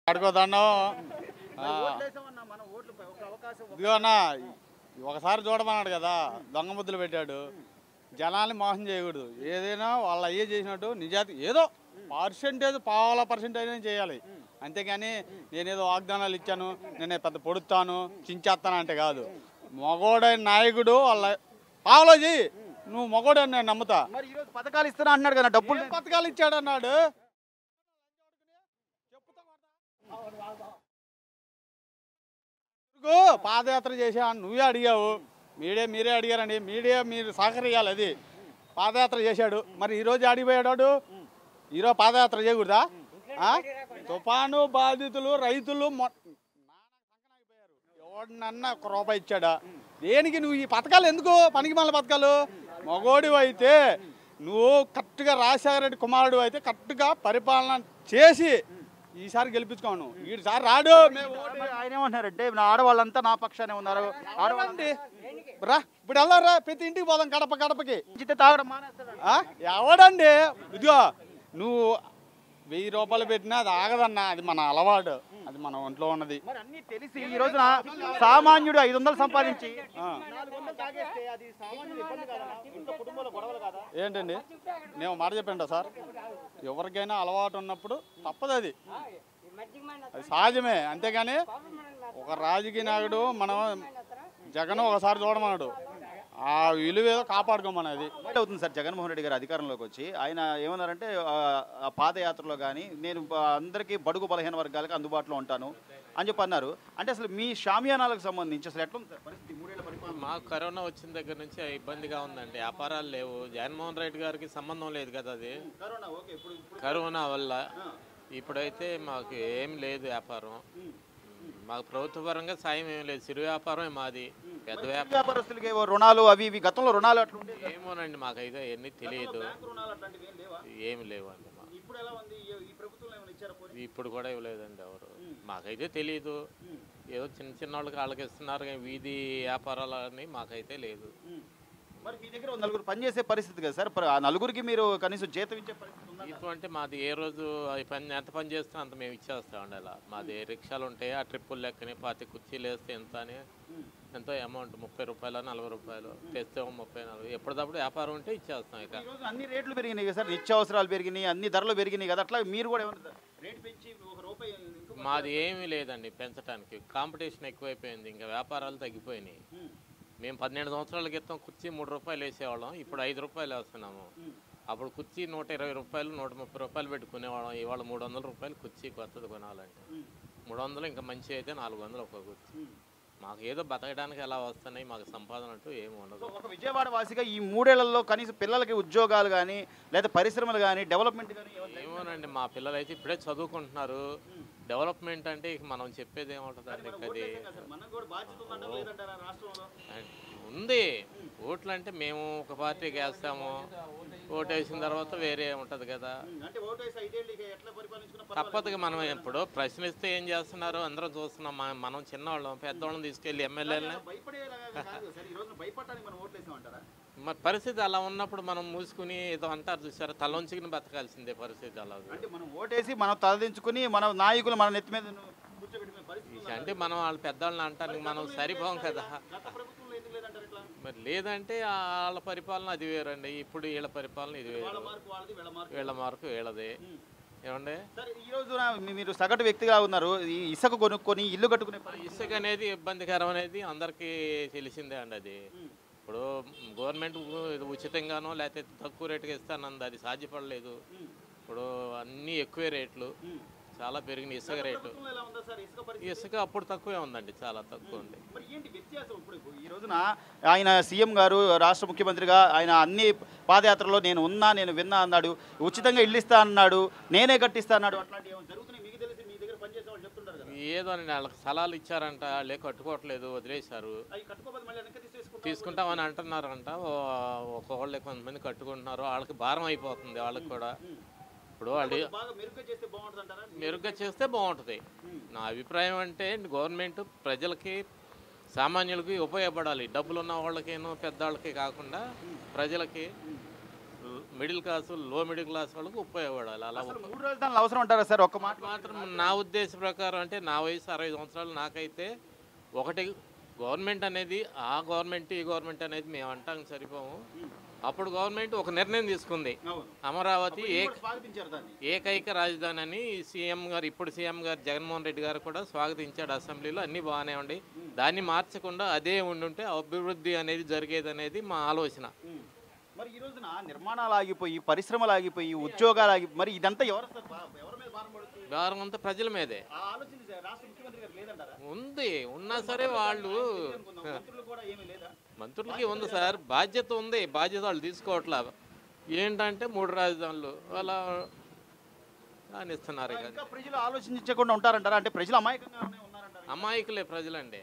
అడుగుతాను ఇదిగోనా ఒకసారి చూడమన్నాడు కదా, దొంగ ముద్దులు పెట్టాడు. జనాల్ని మోసం చేయకూడదు. ఏదైనా వాళ్ళు అయ్యే చేసినట్టు నిజాతి ఏదో పర్సెంటేజ్ చేయాలి. అంతేగాని నేనేదో వాగ్దానాలు ఇచ్చాను, నేనే పెద్ద పొడుస్తాను, చించేస్తాను అంటే కాదు. మగోడైన నాయకుడు వాళ్ళ పావలో చెయ్యి. నువ్వు మగోడని నేను నమ్ముతా. పథకాలు ఇస్తున్నా అన్నాడు కదా, డబ్బులు పథకాలు ఇచ్చాడు అన్నాడు. పాదయాత్ర చేసా నువ్వే అడిగావు, మీరే అడిగారండి. మీరు సహకరియాలి. అది పాదయాత్ర చేశాడు. మరి ఈరోజు అడిగిపోయాడు. ఈరోజు పాదయాత్ర చేయకూడదా? తుఫాను బాధితులు రైతులు ఎవడినన్నా ఒక రూపాయి ఇచ్చాడా? దేనికి నువ్వు ఈ పథకాలు ఎందుకు? పనికి మళ్ళీ పథకాలు. మగోడివి అయితే నువ్వు కరెక్ట్గా రాజశేఖర రెడ్డి కుమారుడు అయితే కరెక్ట్గా పరిపాలన చేసి ఈసారి గెలిపించుకోను. ఈసారి రాడు. ఆయన ఏమంటున్నారంటే ఆడవాళ్ళంతా నా పక్షానే ఉన్నారు. ఆడవాళ్ళండి రా, ఇప్పుడు వెళ్ళారా, ప్రతి ఇంటికి పోదాం. గడపకి తాగడం ఎవడండి? ఇదిగో నువ్వు 1000 రూపాయలు పెట్టినా అది ఆగదన్నా. అది మన అలవాటు, అది మన ఒంట్లో ఉన్నది. అన్ని తెలిసి ఈ రోజున సామాన్యుడు 500 సంపాదించి ఏంటండి, నేను మాట చెప్పండి సార్, ఎవరికైనా అలవాటు ఉన్నప్పుడు తప్పదు. అది సహజమే. అంతేగాని ఒక రాజకీయ నాయకుడు మనం జగన్ ఒకసారి చూడమన్నాడు, ఆ విలువ ఏదో కాపాడుకోమనేది అవుతుంది సార్. జగన్మోహన్ రెడ్డి గారు అధికారంలోకి వచ్చి ఆయన ఏమన్నారంటే పాదయాత్రలో కానీ నేను అందరికీ బడుగు బలహీన వర్గాలకు అందుబాటులో ఉంటాను అని చెప్పి అన్నారు. అంటే అసలు మీ షామియానాలకు సంబంధించి అసలు ఎట్లా ఉంది పరిస్థితి? 3 ఏళ్ల పరిపాలన. మాకు కరోనా వచ్చిన దగ్గర నుంచి ఇబ్బందిగా ఉందండి. వ్యాపారాలు లేవు. జగన్మోహన్ రెడ్డి గారికి సంబంధం లేదు కదా అది కరోనా వల్ల. ఇప్పుడైతే మాకు ఏం లేదు వ్యాపారం. మాకు ప్రభుత్వ పరంగా సాయం ఏం లేదు. చిరు వ్యాపారమే మాది. పెద్ద వ్యాపారస్తులకి రుణాలు అవి ఇవి గతంలో రుణాలు అట్లా ఏమోనండి, మాకైతే ఎన్ని తెలియదు. ఏమి లేవండి. ఇప్పుడు కూడా ఇవ్వలేదండి ఎవరు. మాకైతే తెలియదు. ఏదో చిన్న వాళ్ళకి వాళ్ళకి ఇస్తున్నారు కానీ వీధి వ్యాపారాలని మాకైతే లేదు. మరి మీ దగ్గర 4 పనిచేసే పరిస్థితి కదా సార్. ఆ 4కి మీరు కనీసం జీతం ఇచ్చే పరిస్థితి అంటే మాది ఏ రోజు ఎంత పని చేస్తే అంత మేము ఇచ్చేస్తామండి. అలా మాది రిక్షాలు ఉంటాయి, ఆ ట్రిప్పులు లెక్కని 10 కుర్చీలు వేస్తే ఎంత అని ఎంతో అమౌంట్ 30 రూపాయలు 40 రూపాయలు తెస్తే 30-40 ఎప్పటికప్పుడు వ్యాపారం ఉంటే ఇచ్చేస్తాం. ఇక అన్ని రేట్లు పెరిగినాయి కదా సార్, నిత్యావసరాలు పెరిగినాయి, అన్ని ధరలు పెరిగినాయి కదా. అట్లా మీరు కూడా రేట్ పెంచి 1 రూపాయి. మాది ఏమీ లేదండి పెంచడానికి. కాంపిటీషన్ ఎక్కువైపోయింది, ఇంకా వ్యాపారాలు తగ్గిపోయినాయి. మేము 12 సంవత్సరాల క్రితం కుర్చీ 3 రూపాయలు వేసేవాళ్ళం, ఇప్పుడు 5 రూపాయలు వేస్తున్నాము. అప్పుడు కుర్చీ 120 రూపాయలు 130 రూపాయలు పెట్టుకునేవాళ్ళం. ఇవాళ 300 రూపాయలు కుర్చీ కొత్తది కొనాలంటే. 300 ఇంకా మంచి అయితే 400 ఒక కుర్చీ. మాకు ఏదో బతకడానికి ఎలా వస్తున్నాయి, మాకు సంపాదన అంటూ ఏమి ఉండదు. ఒక విజయవాడ వాసిగా ఈ 3 ఏళ్లలో కనీసం పిల్లలకి ఉద్యోగాలు కానీ లేదా పరిశ్రమలు కానీ డెవలప్మెంట్ కానీ ఏమోనండి, మా పిల్లలు అయితే ఇప్పుడే చదువుకుంటున్నారు. డెవలప్మెంట్ అంటే ఇక మనం చెప్పేది ఏముంటుందండి. అది ఉంది. ఓట్లు అంటే మేము ఒక పార్టీకి వేస్తాము, ఓటు వేసిన తర్వాత వేరే ఉంటుంది కదా. తప్పదుగా మనం ఇప్పుడు ప్రశ్నిస్తే ఏం చేస్తున్నారు అందరం చూస్తున్నాం. మనం చిన్నవాళ్ళం పెద్దవాళ్ళని తీసుకెళ్ళి ఎమ్మెల్యేలని మరి పరిస్థితి అలా ఉన్నప్పుడు మనం మూసుకుని ఏదో అంటారు చూసారా, తలొంచుకుని బతకాల్సిందే పరిస్థితి. అలా మనం ఓటేసి మనం తలదించుకుని మన నాయకులు మన నెత్తి మీద అంటే మనం వాళ్ళ పెద్దవాళ్ళని అంటానికి మనం సరిపోం కదా. మరి లేదంటే వాళ్ళ పరిపాలన అది వేరండి, ఇప్పుడు వీళ్ళ పరిపాలన ఇది వేరు. వీళ్ళ మార్కు వీళ్ళదే. ఏమండి ఈ రోజు మీరు సగటు వ్యక్తిగా ఉన్నారు, ఇసుక కొనుక్కొని ఇల్లు కట్టుకునే ఇసుక అనేది ఇబ్బందికరం అనేది అందరికీ తెలిసిందే అండి. అది ఇప్పుడు గవర్నమెంట్ ఉచితంగానో లేకపోతే తక్కువ రేటుకి ఇస్తానంది, అది సాధ్యపడలేదు. ఇప్పుడు అన్నీ ఎక్కువే రేట్లు, చాలా పెరిగినాయి ఇసుక రేటు. ఇసుక అప్పుడు తక్కువే ఉందండి, చాలా తక్కువ ఉంది. ఈ రోజున ఆయన సీఎం గారు రాష్ట్ర ముఖ్యమంత్రిగా ఆయన అన్ని పాదయాత్రలో నేను ఉన్నా నేను విన్నా అన్నాడు, ఉచితంగా ఇల్లు ఇస్తా అన్నాడు, నేనే కట్టిస్తా అన్నాడు. ఏదో అండి వాళ్ళకి స్థలాలు ఇచ్చారంట, వాళ్ళే కట్టుకోవట్లేదు, వదిలేశారు. తీసుకుంటామని అంటున్నారంట. ఒక్కొక్కళ్ళే కొంతమంది కట్టుకుంటున్నారు, వాళ్ళకి భారం అయిపోతుంది వాళ్ళకి కూడా. ఇప్పుడు వాళ్ళు మెరుగ్గా చేస్తే బాగుంటుంది. నా అభిప్రాయం అంటే గవర్నమెంట్ ప్రజలకి సామాన్యులకి ఉపయోగపడాలి. డబ్బులు ఉన్న వాళ్ళకేనో పెద్దవాళ్ళకి కాకుండా ప్రజలకి మిడిల్ క్లాస్ లో మిడిల్ క్లాస్ వాళ్ళకి ఉపయోగపడాలి. అలా మూడు రాజధానులు అవసరం అంటారా సార్? ఒక్క మాట మాత్రం నా ఉద్దేశ ప్రకారం అంటే నా వయసు 60 సంవత్సరాలు. నాకైతే ఒకటి గవర్నమెంట్ అనేది ఆ గవర్నమెంట్ ఈ గవర్నమెంట్ అనేది మేము అంటాం సరిపోము. అప్పుడు గవర్నమెంట్ ఒక నిర్ణయం తీసుకుంది, అమరావతి ఏకైక రాజధాని అని. సీఎం గారు, ఇప్పుడు సీఎం గారు జగన్మోహన్ రెడ్డి గారు కూడా స్వాగతించాడు అసెంబ్లీలో. అన్నీ బాగానే ఉండి దాన్ని మార్చకుండా అదే ఉండుంటే అభివృద్ధి అనేది జరిగేది అనేది మా ఆలోచన. మరి ఈ రోజున నిర్మాణాలు ఆగిపోయి, పరిశ్రమలు ఆగిపోయి, ఉద్యోగాలు ఆగిపోయి, మరి ఇదంతా భారం అంతా ప్రజల మీదే ఉంది. ఉన్నా సరే వాళ్ళు మంత్రులకి ఉంది సార్, బాధ్యత ఉంది. బాధ్యత వాళ్ళు తీసుకోవట్లా. ఏంటంటే 3 రాజధానులు అలా ఇస్తున్నారు. ప్రజలు ఆలోచించకుండా ఉంటారంటారా? అంటే ప్రజలు అమాయకులే ప్రజలండి.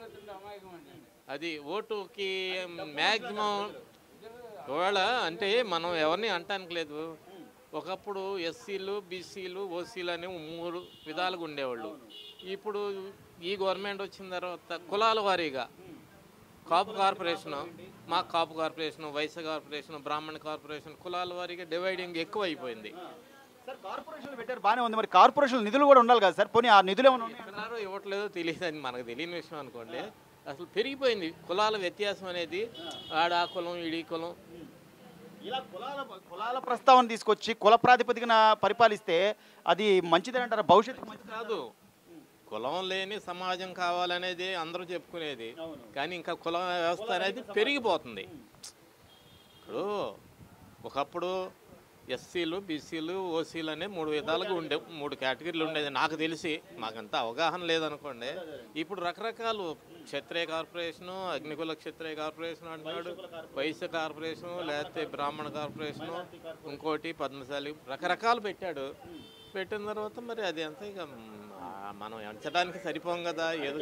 అది ఓటుకి మ్యాక్సిమం ఒకవేళ అంటే మనం ఎవరిని అంటానికి లేదు. ఒకప్పుడు ఎస్సీలు, బీసీలు, ఓసీలు అని 3 విధాలుగా ఉండేవాళ్ళు. ఇప్పుడు ఈ గవర్నమెంట్ వచ్చిన తర్వాత కులాల వారీగా కాపు కార్పొరేషను, మా Kapu corporation, Vaishya corporation, Brahmana corporation, కులాల వారీగా డివైడింగ్ ఎక్కువ అయిపోయింది. సార్ కార్పొరేషన్లు పెట్టారు బాగానే ఉంది, మరి కార్పొరేషన్ నిధులు కూడా ఉండాలి కదా సార్? పోనీ ఆ నిధులు ఏమన్నా ఇవ్వట్లేదో తెలియదు అని మనకు తెలియని విషయం అనుకోండి. అసలు పెరిగిపోయింది కులాల వ్యత్యాసం అనేది. ఆడ ఆ కులం, ఈడీ కులం, ఇలా కులాల ప్రస్తావన తీసుకొచ్చి కుల ప్రాతిపదికన పరిపాలిస్తే అది మంచిదే అంటారా? భవిష్యత్తు మంచిది కాదు. కులం లేని సమాజం కావాలనేది అందరూ చెప్పుకునేది, కానీ ఇంకా కుల వ్యవస్థ అనేది పెరిగిపోతుంది. ఇప్పుడు ఒకప్పుడు ఎస్సీలు, బీసీలు, ఓసీలు అనే 3 విధాలుగా 3 కేటగిరీలు ఉండేది నాకు తెలిసి. మాకంత అవగాహన లేదనుకోండి. ఇప్పుడు రకరకాలు క్షత్రియ కార్పొరేషను, అగ్నికుల క్షత్రియ కార్పొరేషన్ అంటున్నాడు, వైశ్య కార్పొరేషను, లేకపోతే బ్రాహ్మణ కార్పొరేషను, ఇంకోటి పద్మశాలి, రకరకాలు పెట్టాడు. పెట్టిన తర్వాత మరి అది అంతా ఇక మనం ఎంచడానికి సరిపోం కదా. ఏదో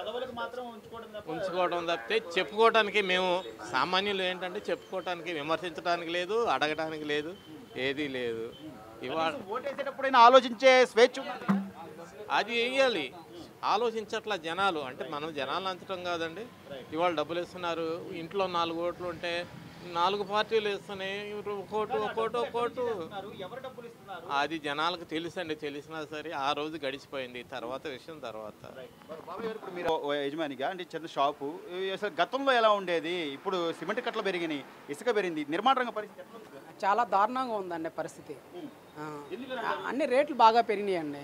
ఉంచుకోవడం తప్పితే చెప్పుకోవడానికి మేము సామాన్యులు ఏంటంటే చెప్పుకోవడానికి, విమర్శించడానికి లేదు, అడగడానికి లేదు, ఏదీ లేదు. ఇవాళ ఓటేసేటప్పుడైనా ఆలోచించే స్వేచ్ఛ అది వేయాలి. ఆలోచించట్లా జనాలు. అంటే మనం జనాలు అంచడం కాదండి. ఇవాళ డబ్బులు ఇస్తున్నారు, ఇంట్లో 4 ఓట్లు ఉంటే 4 పార్టీలు ఇస్తున్నాయి, ఒక్కోటు. అది జనాలకు తెలుసండి. తెలిసినా సరే ఆ రోజు గడిచిపోయింది, తర్వాత విషయం తర్వాత. మీరు యజమానిగా అంటే చిన్న షాపు, అసలు గతంలో ఎలా ఉండేది? ఇప్పుడు సిమెంట్ కట్టలు పెరిగినాయి, ఇసుక పెరిగింది, నిర్మాణ రంగ పరిస్థితి చాలా దారుణంగా ఉందండి పరిస్థితి. అన్ని రేట్లు బాగా పెరిగినాయండి.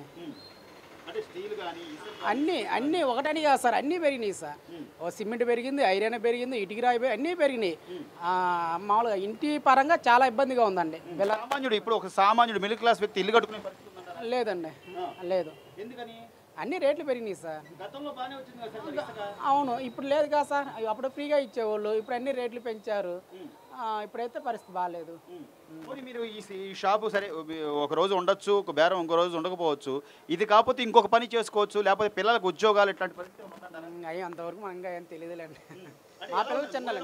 అన్నీ ఒకటని కాదు సార్, అన్నీ పెరిగినాయి సార్. సిమెంట్ పెరిగింది, ఐరన్ పెరిగింది, ఇటుక రాయి అన్నీ పెరిగినాయి. మామూలుగా ఇంటి పరంగా చాలా ఇబ్బందిగా ఉందండి. సామాన్యుడు, ఇప్పుడు ఒక సామాన్యుడు మిడిల్ క్లాస్ వ్యక్తి ఇల్లు కట్టుకునే పరిస్థితి లేదండి, లేదు. ఎందుకని? అన్ని రేట్లు పెరిగినాయి సార్. అవును, ఇప్పుడు లేదు కదా సార్. అప్పుడు ఫ్రీగా ఇచ్చేవాళ్ళు, ఇప్పుడు అన్ని రేట్లు పెంచారు. ఇప్పుడైతే పరిస్థితి బాగాలేదు. మీరు ఈ షాపు సరే ఒక రోజు ఉండొచ్చు, ఒక బేరం ఇంకో రోజు ఉండకపోవచ్చు, ఇది కాకపోతే ఇంకొక పని చేసుకోవచ్చు, లేకపోతే పిల్లలకు ఉద్యోగాలు ఇట్లాంటి పరిస్థితి అయ్యి అంతవరకు మనగా ఏం తెలియదులేండి. మా పిల్లలు చిన్నలండి.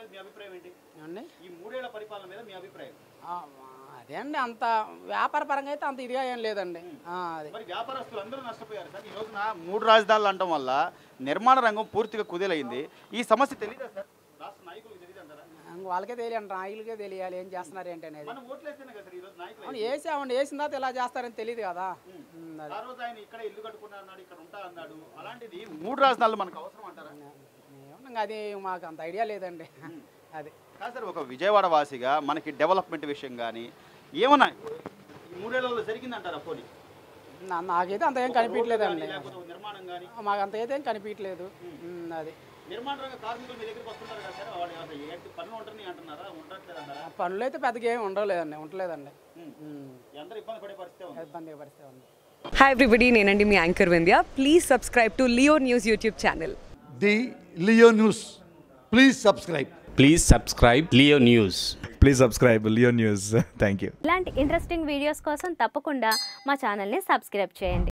అదే అండి, అంత వ్యాపార పరంగా అయితే అంత ఇదిగా ఏం లేదండి. వ్యాపారస్తులు అందరూ నష్టపోయారు సార్. ఈ రోజున 3 రాజధానులు అనడం వల్ల నిర్మాణ రంగం పూర్తిగా కుదేలైంది. ఈ సమస్య తెలియదా సార్? రాష్ట్ర నాయకులకు తెలియదు అంటారా? వాళ్ళకే తెలియండి, నాయకులకే తెలియాలి ఏం చేస్తున్నారు ఏంటి అనేది. వేసామండి, వేసిన తర్వాత ఇలా చేస్తారని తెలియదు కదా. 3 రాజధానులు మనకు అవసరం అంటారా? అది మాకు అంత ఐడియా లేదండి. అది కాదు సార్, ఒక విజయవాడ వాసిగా మనకి డెవలప్మెంట్ విషయం కానీ ఏమన్నా 3 ఏళ్లలో జరిగిందంటారా? పోనీ నాకైతే అంత ఏం కనిపించలేదండి. మాకు అంత అయితే ఏం కనిపించలేదు. అది పనులు అయితే పెద్దగా ఏమి ఉండలేదండి. ఇబ్బంది పరిస్థితి ఉంది. Hi everybody, నేనండి మీ anchor Vindhya. Please subscribe to Leo News YouTube channel. The Leo News, please subscribe. Please subscribe Leo News. Please subscribe Leo News. Thank you. ఇలాంటి ఇంట్రెస్టింగ్ వీడియోస్ కోసం తప్పకుండా మా ఛానల్ని సబ్స్క్రైబ్ చేయండి.